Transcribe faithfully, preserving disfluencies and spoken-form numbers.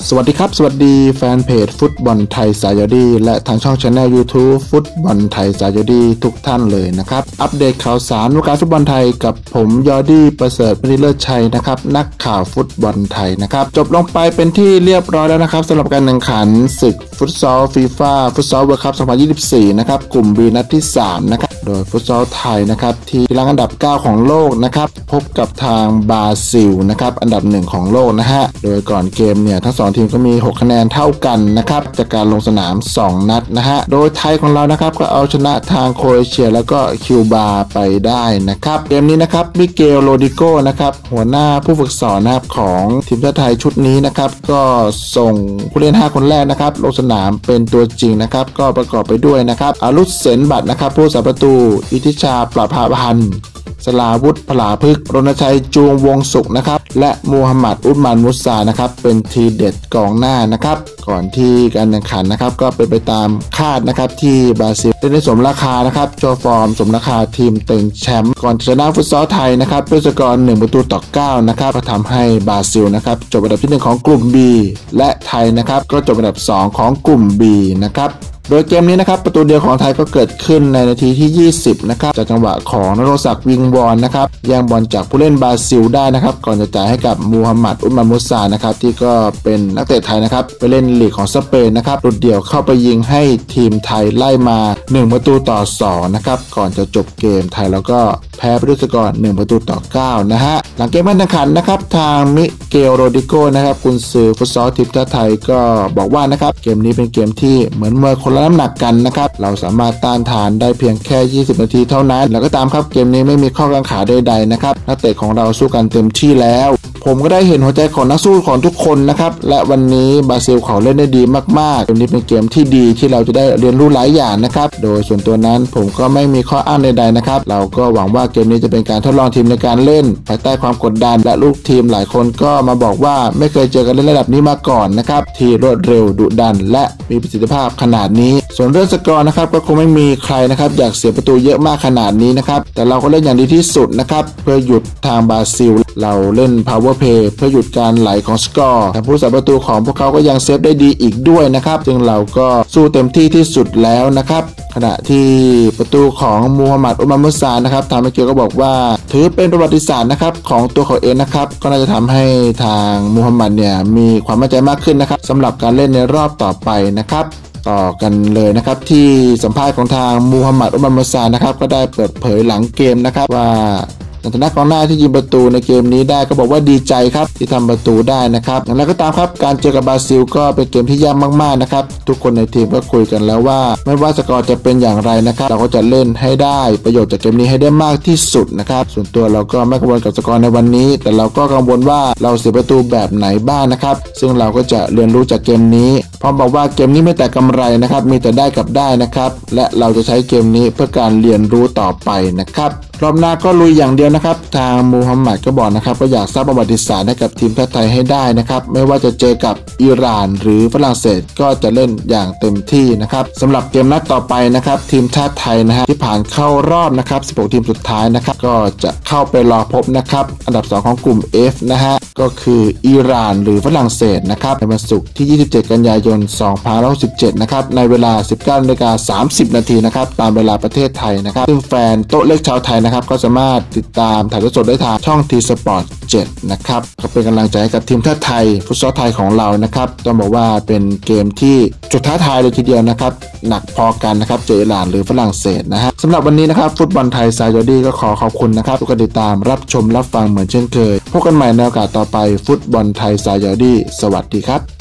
สวัสดีครับสวัสดีแฟนเพจฟุตบอลไทยสายยดีและทางช่อง Channel ยูทูบ ฟุตบอลไทยสายยดีทุกท่านเลยนะครับอัปเดตข่าวสารวงการฟุตบอลไทยกับผมยอดี้ประเสริฐมณีเลิศชัยนะครับนักข่าวฟุตบอลไทยนะครับจบลงไปเป็นที่เรียบร้อยแล้วนะครับสำหรับการแข่งขันศึกฟุตซอลฟีฟ่าฟุตซอลเวิลด์คัพสองพันยี่สิบสี่นะครับกลุ่ม B นัดที่สามนะครับโดยฟุตซอลไทยนะครับที่รังอันดับเก้าของโลกนะครับพบกับทางบราซิลนะครับอันดับหนึ่งของโลกนะฮะโดยก่อนเกมเนี่ยทั้งสองทีมก็มีหกคะแนนเท่ากันนะครับจากการลงสนามสองนัดนะฮะโดยไทยของเรานะครับก็เอาชนะทางโครเอเชียแล้วก็คิวบาไปได้นะครับเกมนี้นะครับมิเกลโรดิโกนะครับหัวหน้าผู้ฝึกสอนนะครับของทีมชาติไทยชุดนี้นะครับก็ส่งผู้เล่นห้าคนแรกนะครับลงสนามเป็นตัวจริงนะครับก็ประกอบไปด้วยนะครับอารุษเสนบัตรนะครับผู้สาประตูอิทธิชาปราภาพันธ์สลาวุธพลาพึกษ์รณชัยจูงวงสุขนะครับและมูฮัมหมัดอุสมานมุสานะครับเป็นทีเด็ดกองหน้านะครับก่อนที่การแข่งขันนะครับก็เป็นไปตามคาดนะครับที่บราซิลได้สมราคานะครับโชว์ฟอร์มสมราคาทีมเต็งแชมป์ก่อนชนะฟุตซอลไทยนะครับด้วยสกอร์หนึ่งประตูต่อเก้านะครับก็ทำให้บราซิลนะครับจบอันดับที่หนึ่งของกลุ่ม B และไทยนะครับก็จบอันดับสองของกลุ่ม B นะครับโดยเกมนี้นะครับประตูเดียวของไทยก็เกิดขึ้นในนาทีที่ยี่สิบนะครับจากจังหวะของนโรศักดิ์วิงวอนนะครับแย่งบอลจากผู้เล่นบราซิลได้นะครับก่อนจะจ่ายให้กับมูฮัมหมัดอุสมานมุสานะครับที่ก็เป็นนักเตะไทยนะครับไปเล่นลีกของสเปนนะครับหลุดเดี่ยวเข้าไปยิงให้ทีมไทยไล่มาหนึ่งประตูต่อสองนะครับก่อนจะจบเกมไทยแล้วก็แพ้ไปด้วยสกอร์หนึ่งประตูต่อเก้านะฮะหลังเกมการแข่งขันนะครับทางมิเกลโรดิโกนะครับกุนซือฟุตซอลทีมชาติไทยก็บอกว่านะครับเกมนี้เป็นเกมที่เหมือนมวยคนละน้ำหนักกันนะครับเราสามารถต้านทานได้เพียงแค่ยี่สิบนาทีเท่านั้นแล้วก็ตามครับเกมนี้ไม่มีข้อกังขาใดๆนะครับนักเตะของเราสู้กันเต็มที่แล้วผมก็ได้เห็นหัวใจของนักสู้ของทุกคนนะครับและวันนี้บราซิลเขาเล่นได้ดีมากๆเกมนี้เป็นเกมที่ดีที่เราจะได้เรียนรู้หลายอย่างนะครับโดยส่วนตัวนั้นผมก็ไม่มีข้ออ้างใดๆนะครับเราก็หวังว่าเกมนี้จะเป็นการทดลองทีมในการเล่นภายใต้ความกดดันและลูกทีมหลายคนก็มาบอกว่าไม่เคยเจอกันเล่นระดับนี้มาก่อนนะครับที่รวดเร็วดุดันและมีประสิทธิภาพขนาดนี้ส่วนเรื่องสกอร์นะครับก็คงไม่มีใครนะครับอยากเสียประตูเยอะมากขนาดนี้นะครับแต่เราก็เล่นอย่างดีที่สุดนะครับเพื่อหยุดทางบราซิลเราเล่น power play เพื่อหยุดการไหลของสกอร์แต่ผู้สาประตูของพวกเขาก็ยังเซฟได้ดีอีกด้วยนะครับซึ่งเราก็สู้เต็มที่ที่สุดแล้วนะครับขณะที่ประตูของมูฮัมหมัดอุสมานมุสานะครับทางมิเกลก็บอกว่าถือเป็นประวัติศาสตร์นะครับของตัวเขาเองนะครับก็น่าจะทำให้ทางมูฮัมหมัดเนี่ยมีความมั่นใจมากขึ้นนะครับสำหรับการเล่นในรอบต่อไปนะครับต่อกันเลยนะครับที่สัมภาษณ์ของทางมูฮัมหมัดอุสมานมุสานะครับก็ได้เปิดเผยหลังเกมนะครับว่าในฐานะกองหน้าที่ยิงประตูในเกมนี้ได้ก็บอกว่าดีใจครับที่ทำประตูได้นะครับอย่างไรก็ตามครับการเจอกับบราซิลก็เป็นเกมที่ยากมากๆนะครับทุกคนในทีมก็คุยกันแล้วว่าไม่ว่าสกอร์จะเป็นอย่างไรนะครับเราก็จะเล่นให้ได้ประโยชน์จากเกมนี้ให้ได้มากที่สุดนะครับส่วนตัวเราก็ไม่กังวลกับสกอร์ในวันนี้แต่เราก็กังวลว่าเราเสียประตูแบบไหนบ้างนะครับซึ่งเราก็จะเรียนรู้จากเกมนี้พร้อมบอกว่าเกมนี้ไม่แต่กำไรนะครับมีแต่ได้กับได้นะครับและเราจะใช้เกมนี้เพื่อการเรียนรู้ต่อไปนะครับรอบหน้าก็ลุยอย่างเดียวนะครับทางมูฮัมหมัดก็บอกนะครับก็อยากสร้างประวัติศาสตร์ให้กับทีมชาติไทยให้ได้นะครับไม่ว่าจะเจอกับอิหร่านหรือฝรั่งเศสก็จะเล่นอย่างเต็มที่นะครับสำหรับเกมนัดต่อไปนะครับทีมชาติไทยนะฮะที่ผ่านเข้ารอบนะครับสิบหกทีมสุดท้ายนะครับก็จะเข้าไปรอพบนะครับอันดับสองของกลุ่ม F นะฮะก็คืออิหร่านหรือฝรั่งเศสนะครับในวันศุกร์ที่ยี่สิบเจ็ดกันยายนสองพันห้าร้อยหกสิบเจ็ดนะครับในเวลา สิบเก้านาฬิกาสามสิบนาทีนะครับตามเวลาประเทศไทยนะครับซึ่งแฟนโต๊ะเล็กชาวไทยนะครับก็สามารถติดตามถ่ายทอดสดได้ทางช่อง ที สปอร์ต เจ็ดนะครับก็เป็นกำลังใจให้กับทีมชาติไทยฟุตซอลไทยของเรานะครับต้องบอกว่าเป็นเกมที่จุดท้าทายเลยทีเดียวนะครับหนักพอกันนะครับเจออิหร่านหรือฝรั่งเศสนะฮะสำหรับวันนี้นะครับฟุตบอลไทยสายยดีก็ขอขอบคุณนะครับทุกคนติดตามรับชมรับฟังเหมือนเช่นเคยพบกันใหม่ในโอกาสต่อไปฟุตบอลไทยสายยดีสวัสดีครับ